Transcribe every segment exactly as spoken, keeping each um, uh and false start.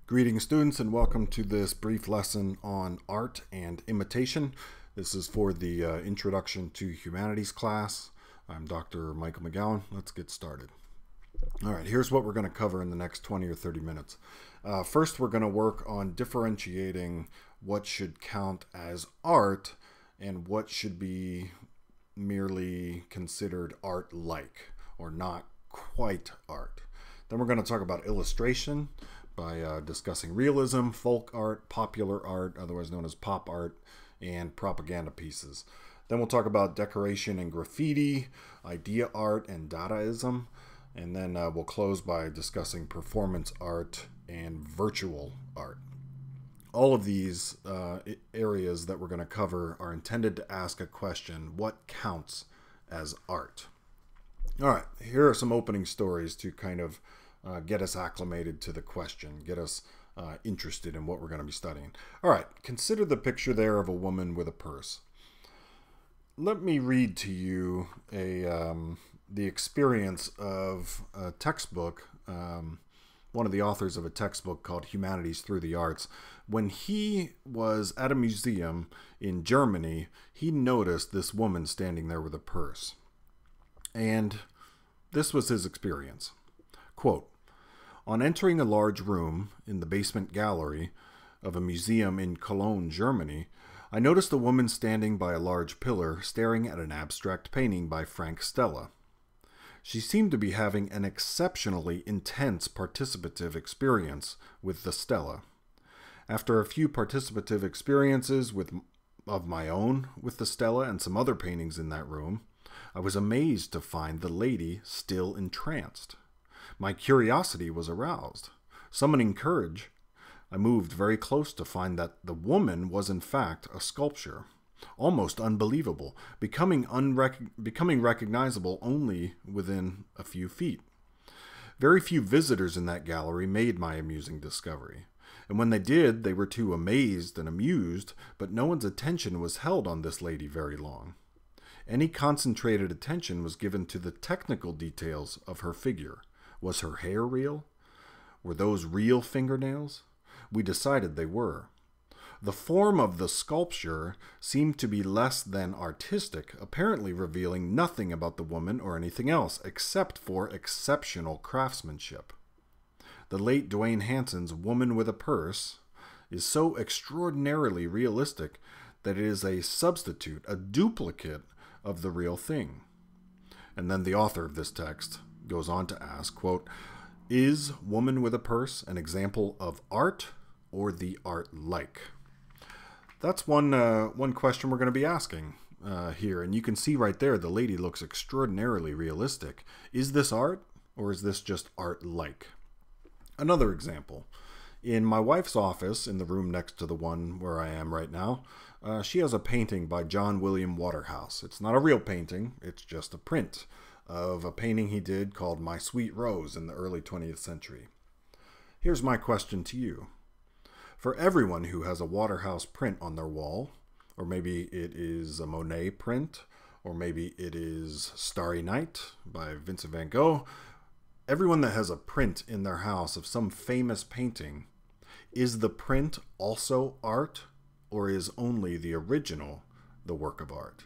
Greetings, students, and welcome to this brief lesson on art and imitation. This is for the uh, Introduction to Humanities class. I'm Doctor Michael McGowan. Let's get started. All right, here's what we're going to cover in the next twenty or thirty minutes. Uh, first, we're going to work on differentiating what should count as art and what should be merely considered art-like or not quite art. Then we're going to talk about illustration by uh, discussing realism, folk art, popular art, otherwise known as pop art, and propaganda pieces. Then we'll talk about decoration and graffiti, idea art, and Dadaism. And then uh, we'll close by discussing performance art and virtual art. All of these uh, areas that we're going to cover are intended to ask a question: what counts as art? All right, here are some opening stories to kind of Uh, get us acclimated to the question, get us uh, interested in what we're going to be studying. All right, consider the picture there of a woman with a purse. Let me read to you a um, the experience of a textbook, um, one of the authors of a textbook called Humanities Through the Arts. When he was at a museum in Germany, he noticed this woman standing there with a purse. And this was his experience. Quote, "On entering a large room in the basement gallery of a museum in Cologne, Germany, I noticed a woman standing by a large pillar staring at an abstract painting by Frank Stella. She seemed to be having an exceptionally intense participative experience with the Stella. After a few participative experiences with, of my own with the Stella and some other paintings in that room, I was amazed to find the lady still entranced. My curiosity was aroused. Summoning courage, I moved very close to find that the woman was in fact a sculpture, almost unbelievable, becoming, unrec- becoming recognizable only within a few feet. Very few visitors in that gallery made my amusing discovery, and when they did, they were too amazed and amused, but no one's attention was held on this lady very long. Any concentrated attention was given to the technical details of her figure. Was her hair real? Were those real fingernails? We decided they were. The form of the sculpture seemed to be less than artistic, apparently revealing nothing about the woman or anything else, except for exceptional craftsmanship. The late Dwayne Hanson's Woman with a Purse is so extraordinarily realistic that it is a substitute, a duplicate of the real thing." And then the author of this text goes on to ask, quote, "Is Woman with a Purse an example of art or the art-like?" That's one uh, one question we're going to be asking uh, here. And you can see right there, the lady looks extraordinarily realistic. Is this art or is this just art-like? Another example. In my wife's office, in the room next to the one where I am right now, uh, she has a painting by John William Waterhouse. It's not a real painting, it's just a print of a painting he did called My Sweet Rose in the early twentieth century. Here's my question to you. For everyone who has a Waterhouse print on their wall, or maybe it is a Monet print, or maybe it is Starry Night by Vincent van Gogh, everyone that has a print in their house of some famous painting, is the print also art, or is only the original the work of art?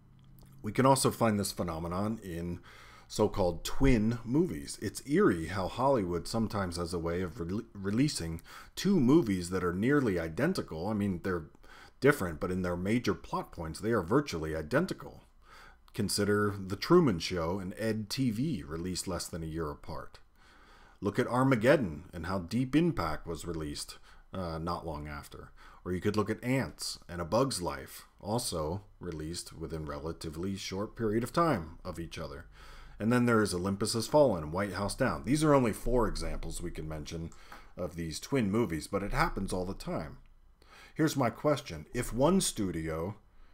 We can also find this phenomenon in so-called twin movies. It's eerie how Hollywood sometimes has a way of re releasing two movies that are nearly identical. I mean, they're different, but in their major plot points, they are virtually identical. Consider The Truman Show and Ed T V, released less than a year apart. Look at Armageddon and how Deep Impact was released uh, not long after. Or you could look at Ants and A Bug's Life, also released within relatively short period of time of each other. And then there is Olympus Has Fallen and White House Down. These are only four examples we can mention of these twin movies, but it happens all the time. Here's my question. If one studio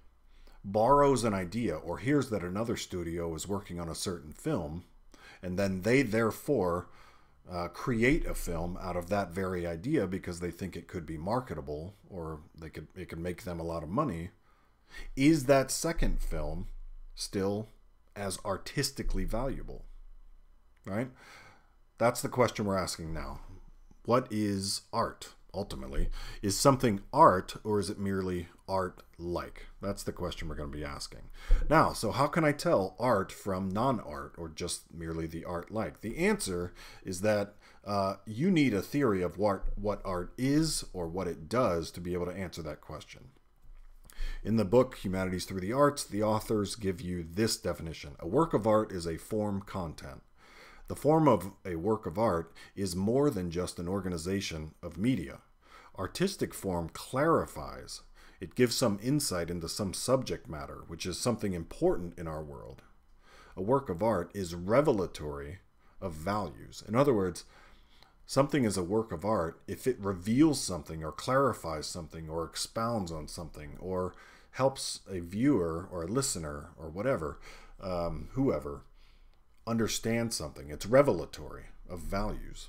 borrows an idea or hears that another studio is working on a certain film, and then they therefore Uh, create a film out of that very idea because they think it could be marketable or they could it could make them a lot of money, is that second film still as artistically valuable? Right? That's the question we're asking now. What is art, ultimately? Is something art, or is it merely art-like? That's the question we're going to be asking. Now, so how can I tell art from non-art, or just merely the art-like? The answer is that uh, you need a theory of what, what art is or what it does to be able to answer that question. In the book, Humanities Through the Arts, the authors give you this definition. A work of art is a form content. The form of a work of art is more than just an organization of media. Artistic form clarifies. It gives some insight into some subject matter, which is something important in our world. A work of art is revelatory of values. In other words, something is a work of art if it reveals something or clarifies something or expounds on something or helps a viewer or a listener or whatever, um, whoever, understand something. It's revelatory of values.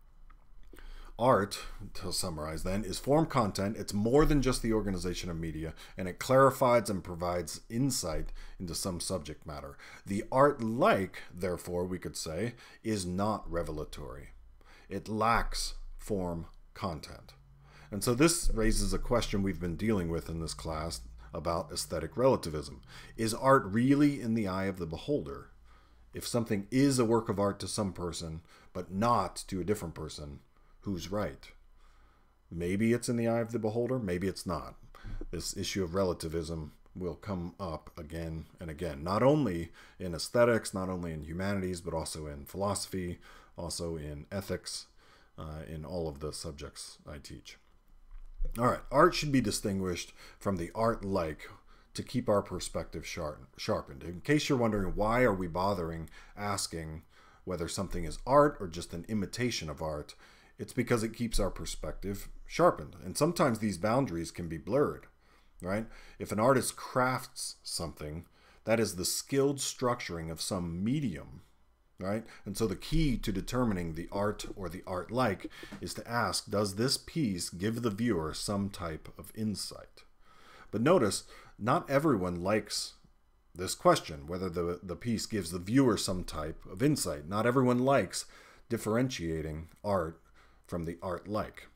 Art, to summarize then, is form content. It's more than just the organization of media, and it clarifies and provides insight into some subject matter. The art-like, therefore, we could say, is not revelatory. It lacks form content. And so this raises a question we've been dealing with in this class about aesthetic relativism. Is art really in the eye of the beholder? If something is a work of art to some person, but not to a different person, who's right? Maybe it's in the eye of the beholder, maybe it's not. This issue of relativism will come up again and again, not only in aesthetics, not only in humanities, but also in philosophy, also in ethics, uh, in all of the subjects I teach. All right, art should be distinguished from the art-like to keep our perspective sharp, sharpened. In case you're wondering, why are we bothering asking whether something is art or just an imitation of art, it's because it keeps our perspective sharpened. And sometimes these boundaries can be blurred, right? If an artist crafts something, that is the skilled structuring of some medium, right? And so the key to determining the art or the art-like is to ask, does this piece give the viewer some type of insight? But notice, not everyone likes this question, whether the, the piece gives the viewer some type of insight. Not everyone likes differentiating art from the art-like.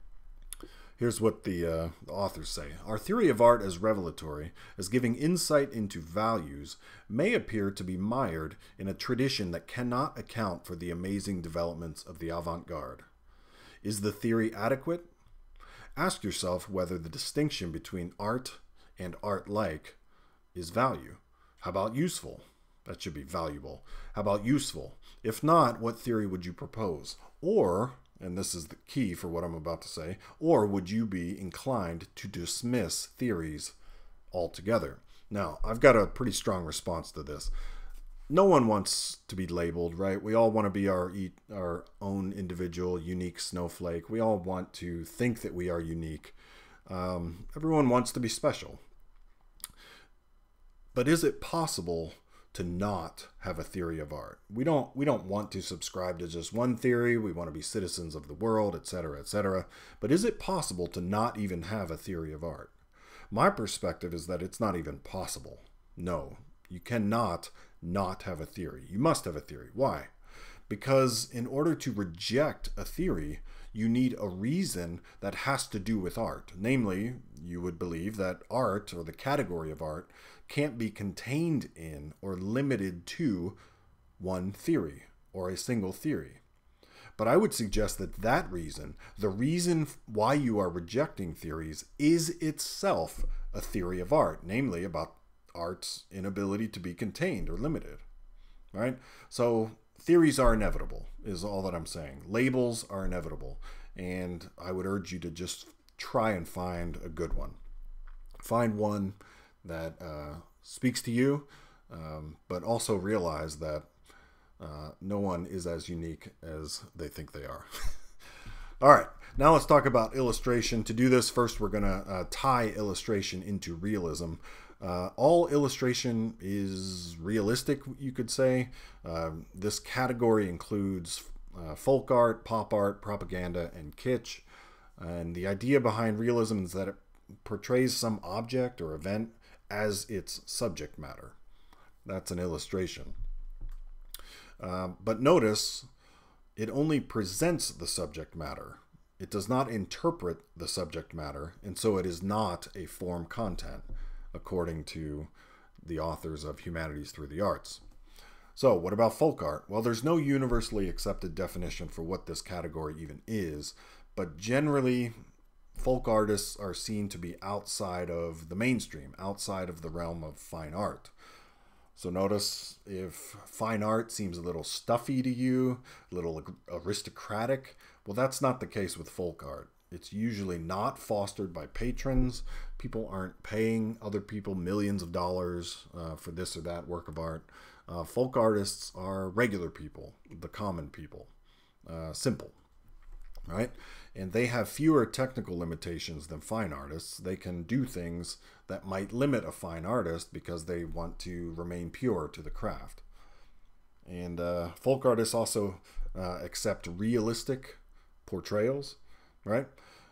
Here's what the, uh, the authors say. Our theory of art as revelatory, as giving insight into values, may appear to be mired in a tradition that cannot account for the amazing developments of the avant-garde. Is the theory adequate? Ask yourself whether the distinction between art and art-like is value. How about useful? That should be valuable. How about useful? If not, what theory would you propose? Or, and this is the key for what I'm about to say, or would you be inclined to dismiss theories altogether? Now, I've got a pretty strong response to this. No one wants to be labeled, right? We all want to be our, our own individual, unique snowflake. We all want to think that we are unique. Um, everyone wants to be special. But is it possible to not have a theory of art? We don't we don't want to subscribe to just one theory. We want to be citizens of the world, et cetera, et cetera. But is it possible to not even have a theory of art? My perspective is that it's not even possible. No, you cannot not have a theory. You must have a theory. Why? Because in order to reject a theory, you need a reason that has to do with art. Namely, you would believe that art, or the category of art, can't be contained in or limited to one theory or a single theory. But I would suggest that that reason, the reason why you are rejecting theories, is itself a theory of art, namely about art's inability to be contained or limited, right? So theories are inevitable, is all that I'm saying. Labels are inevitable, and I would urge you to just try and find a good one. Find one that uh, speaks to you, um, but also realize that uh, no one is as unique as they think they are. All right, now let's talk about illustration. To do this, first we're going to uh, tie illustration into realism. Uh, all illustration is realistic, you could say. Uh, this category includes uh, folk art, pop art, propaganda, and kitsch. And the idea behind realism is that it portrays some object or event as its subject matter. That's an illustration. Uh, but notice It only presents the subject matter. It does not interpret the subject matter, and so it is not a form content, according to the authors of Humanities Through the Arts. So, what about folk art? Well, there's no universally accepted definition for what this category even is, but generally, folk artists are seen to be outside of the mainstream, outside of the realm of fine art. So notice if fine art seems a little stuffy to you, a little aristocratic, well, that's not the case with folk art. It's usually not fostered by patrons. People aren't paying other people millions of dollars uh, for this or that work of art. Uh, folk artists are regular people, the common people, uh, simple, right? And they have fewer technical limitations than fine artists. They can do things that might limit a fine artist because they want to remain pure to the craft. And uh, folk artists also uh, accept realistic portrayals, right?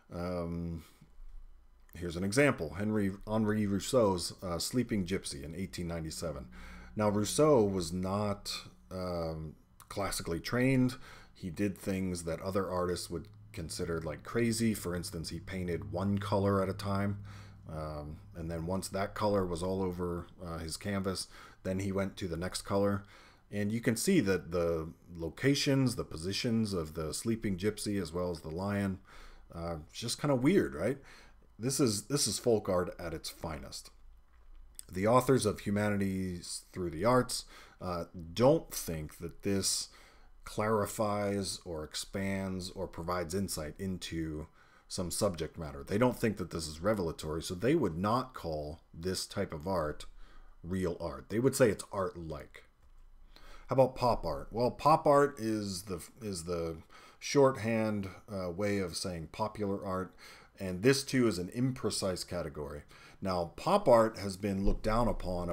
Um, here's an example. Henry Henri Rousseau's uh, Sleeping Gypsy in eighteen ninety-seven. Now, Rousseau was not um, classically trained. He did things that other artists would consider like crazy. For instance, he painted one color at a time. Um, and then once that color was all over uh, his canvas, then he went to the next color. And you can see that the locations, the positions of the Sleeping Gypsy as well as the lion, uh, just kind of weird, right? This is, this is folk art at its finest. The authors of Humanities Through the Arts uh, don't think that this clarifies or expands or provides insight into some subject matter. They don't think that this is revelatory, so they would not call this type of art real art. They would say it's art-like. How about pop art? Well, pop art is the is the shorthand uh, way of saying popular art, and this too is an imprecise category. Now, pop art has been looked down upon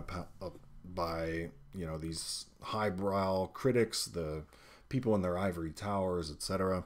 by, you know, these highbrow critics, the people in their ivory towers, et cetera.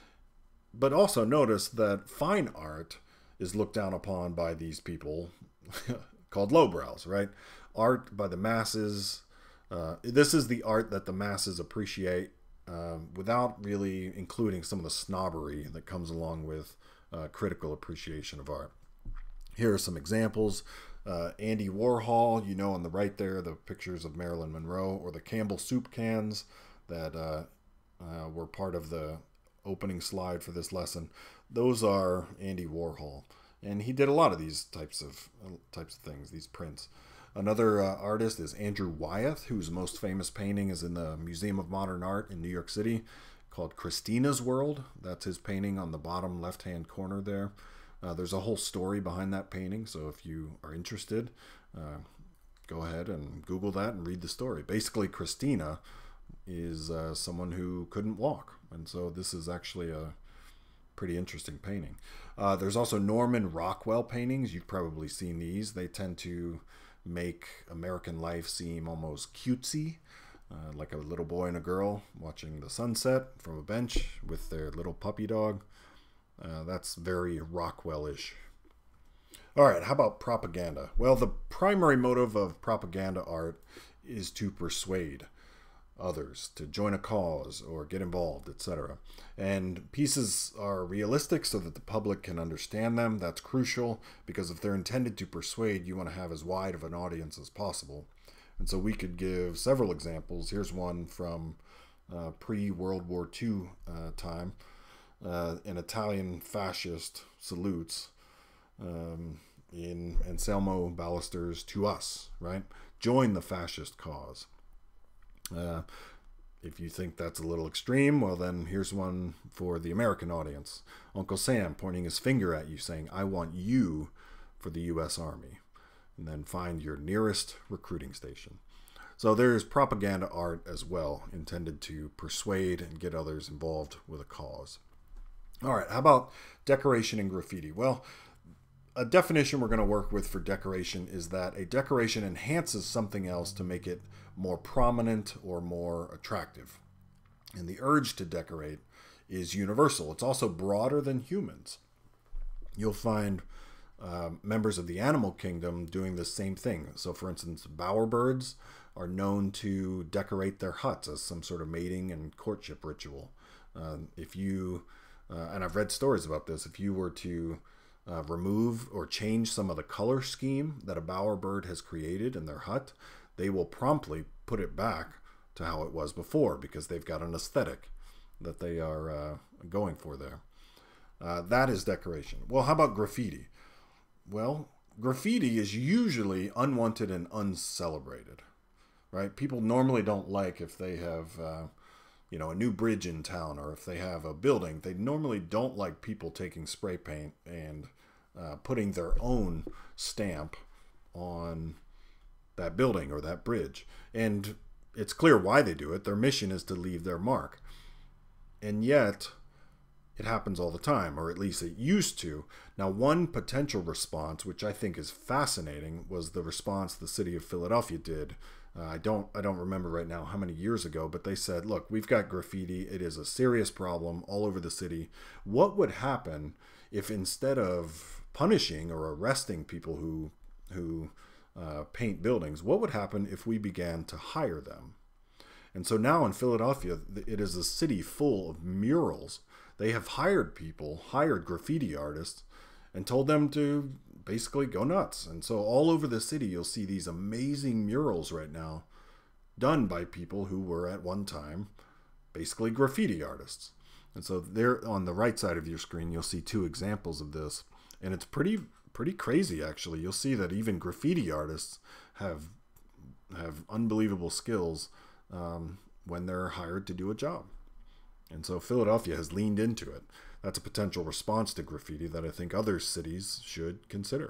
But also notice that fine art is looked down upon by these people called lowbrows, right? Art by the masses. Uh, this is the art that the masses appreciate uh, without really including some of the snobbery that comes along with uh, critical appreciation of art. Here are some examples. Uh, Andy Warhol, you know, on the right there, the pictures of Marilyn Monroe, or the Campbell soup cans that uh, uh, were part of the opening slide for this lesson. Those are Andy Warhol, and he did a lot of these types of uh, types of things, these prints. Another uh, artist is Andrew Wyeth, whose most famous painting is in the Museum of Modern Art in New York City, called Christina's World. That's his painting on the bottom left-hand corner there. Uh, there's a whole story behind that painting, so if you are interested, uh, go ahead and Google that and read the story. Basically, Christina is uh, someone who couldn't walk, and so this is actually a pretty interesting painting. Uh, there's also Norman Rockwell paintings. You've probably seen these. They tend to make American life seem almost cutesy, uh, like a little boy and a girl watching the sunset from a bench with their little puppy dog. Uh, that's very Rockwell-ish. All right, how about propaganda? Well, the primary motive of propaganda art is to persuade others to join a cause or get involved, et cetera. And pieces are realistic so that the public can understand them. That's crucial because if they're intended to persuade, you want to have as wide of an audience as possible. And so we could give several examples. Here's one from uh, pre-World War Two uh, time. Uh, an Italian fascist salutes um, in Anselmo Ballister's "To Us," right? Join the fascist cause. Uh, if you think that's a little extreme, well then here's one for the American audience. Uncle Sam pointing his finger at you saying, "I want you for the U S Army." And then find your nearest recruiting station. So there's propaganda art as well, intended to persuade and get others involved with a cause. All right, how about decoration and graffiti? Well, a definition we're going to work with for decoration is that a decoration enhances something else to make it more prominent or more attractive. And the urge to decorate is universal. It's also broader than humans. You'll find uh, members of the animal kingdom doing the same thing. So for instance, bowerbirds are known to decorate their huts as some sort of mating and courtship ritual. Uh, if you, uh, and I've read stories about this, if you were to uh, remove or change some of the color scheme that a bowerbird has created in their hut, they will promptly put it back to how it was before because they've got an aesthetic that they are uh, going for there. Uh, that is decoration. Well, how about graffiti? Well, graffiti is usually unwanted and uncelebrated, right? People normally don't like if they have, uh, you know, a new bridge in town, or if they have a building. They normally don't like people taking spray paint and uh, putting their own stamp on that building or that bridge. And it's clear why they do it. Their mission is to leave their mark. And yet, it happens all the time, or at least it used to. Now, one potential response, which I think is fascinating, was the response the city of Philadelphia did. Uh, I don't I don't remember right now how many years ago, but they said, look, we've got graffiti. It is a serious problem all over the city. What would happen if instead of punishing or arresting people who, who uh, paint buildings, what would happen if we began to hire them? And so now in Philadelphia, it is a city full of murals. They have hired people, hired graffiti artists, and told them to basically go nuts. And so all over the city, you'll see these amazing murals right now done by people who were at one time basically graffiti artists. And so there on the right side of your screen, you'll see two examples of this. And it's pretty pretty crazy, actually. You'll see that even graffiti artists have, have unbelievable skills um, when they're hired to do a job. And so Philadelphia has leaned into it. That's a potential response to graffiti that I think other cities should consider.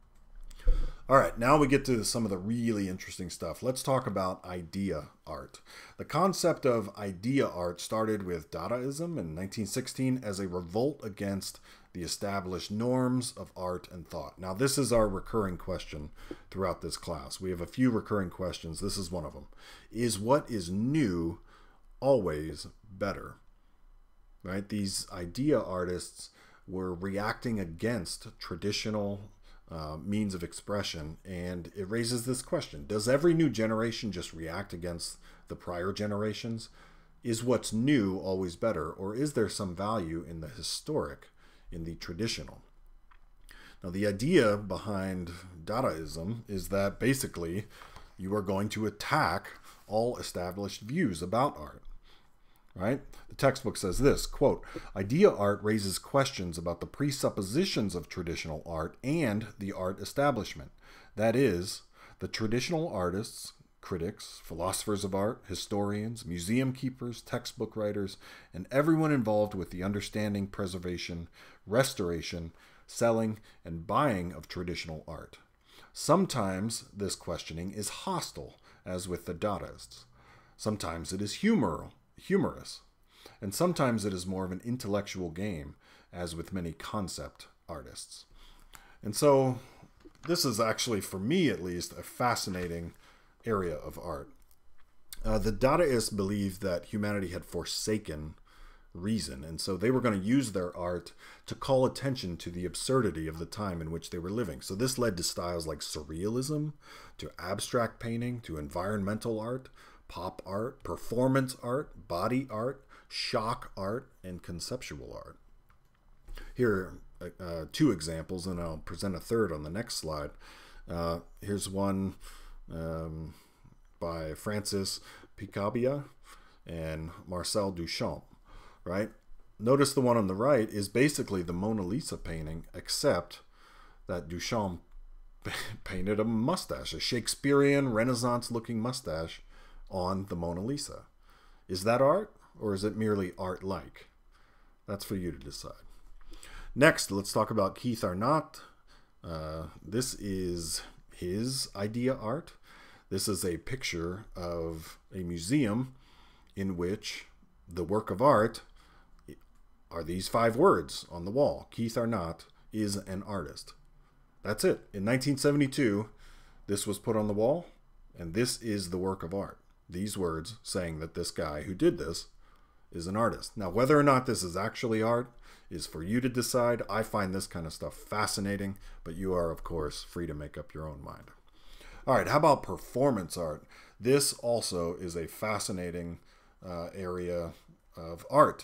All right, now we get to some of the really interesting stuff. Let's talk about idea art. The concept of idea art started with Dadaism in nineteen sixteen as a revolt against the established norms of art and thought. Now, this is our recurring question throughout this class. We have a few recurring questions. This is one of them. Is what is new always better? Right? These idea artists were reacting against traditional uh, means of expression, and it raises this question. Does every new generation just react against the prior generations? Is what's new always better, or is there some value in the historic, in the traditional? Now, the idea behind Dadaism is that basically you are going to attack all established views about art. Right? The textbook says this, quote, idea art raises questions about the presuppositions of traditional art and the art establishment. That is, the traditional artists, critics, philosophers of art, historians, museum keepers, textbook writers, and everyone involved with the understanding, preservation, restoration, selling, and buying of traditional art. Sometimes this questioning is hostile, as with the Dadaists. Sometimes it is humor, humorous, and sometimes it is more of an intellectual game, as with many concept artists. And so this is actually, for me at least, a fascinating area of art. Uh, the Dadaists believed that humanity had forsaken reason, and so they were going to use their art to call attention to the absurdity of the time in which they were living. So this led to styles like surrealism, to abstract painting, to environmental art, pop art, performance art, body art, shock art, and conceptual art. Here are uh, two examples, and I'll present a third on the next slide. Uh, here's one um, by Francis Picabia and Marcel Duchamp, right? Notice the one on the right is basically the Mona Lisa painting, except that Duchamp painted a mustache, a Shakespearean Renaissance-looking mustache on the Mona Lisa. Is that art, or is it merely art-like? That's for you to decide. Next, let's talk about Keith Arnott. Uh, this is his idea art. This is a picture of a museum in which the work of art are these five words on the wall. Keith Arnott is an artist. That's it. In nineteen seventy-two, this was put on the wall, and this is the work of art. These words saying that this guy who did this is an artist. Now, whether or not this is actually art is for you to decide. I find this kind of stuff fascinating, but you are, of course, free to make up your own mind. All right, how about performance art? This also is a fascinating uh, area of art.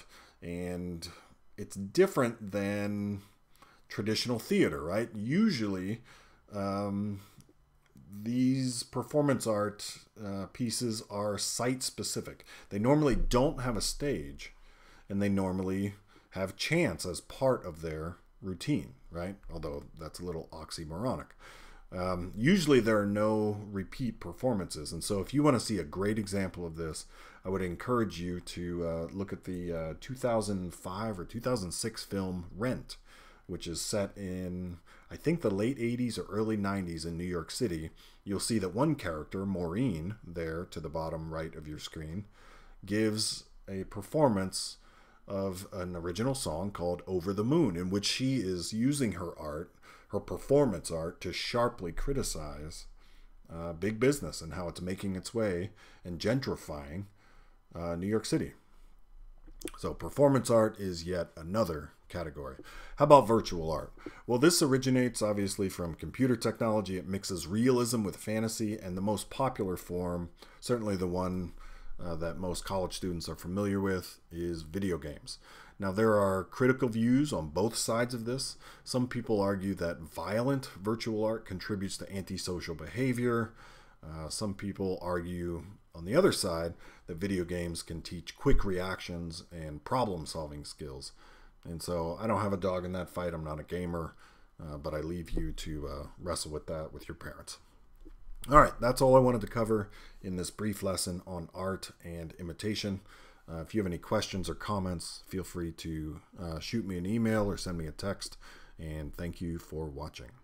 And it's different than traditional theater, right? Usually, um, these performance art uh, pieces are site-specific. They normally don't have a stage, and they normally have chants as part of their routine, right? Although that's a little oxymoronic. Um, usually there are no repeat performances, and so if you want to see a great example of this, I would encourage you to uh, look at the uh, two thousand five or two thousand six film Rent, which is set in, I think, the late eighties or early nineties in New York City. You'll see that one character, Maureen, there to the bottom right of your screen, gives a performance of an original song called Over the Moon, in which she is using her art, her performance art, to sharply criticize uh, big business and how it's making its way and gentrifying uh, New York City. So performance art is yet another category. How about virtual art? Well, this originates obviously from computer technology. It mixes realism with fantasy, and the most popular form, certainly the one uh, that most college students are familiar with, is video games. Now, there are critical views on both sides of this. Some people argue that violent virtual art contributes to antisocial behavior. Uh, some people argue on the other side that video games can teach quick reactions and problem-solving skills. And so I don't have a dog in that fight. I'm not a gamer, uh, but I leave you to uh, wrestle with that with your parents. All right, that's all I wanted to cover in this brief lesson on art and imitation. Uh, if you have any questions or comments, feel free to uh, shoot me an email or send me a text. And thank you for watching.